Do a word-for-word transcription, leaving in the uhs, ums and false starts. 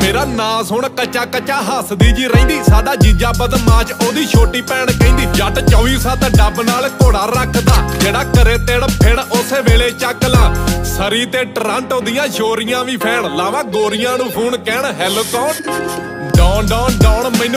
मेरा ना सुन कच्चा कच्चा हसदी जी रहिंदी, साडा जीजा बदमाश ओदी छोटी भैन कहंदी। जट चौबी सत्त डब नाल घोड़ा रखदा, जेड़ा करे तेड़ फिड़ उसे वेले चक ला। सरी ते टरांटो दियां छोरियां भी फैन, लावा गोरियां नू फोन कहण हैलो कौन। डॉन डॉन डॉन मैनू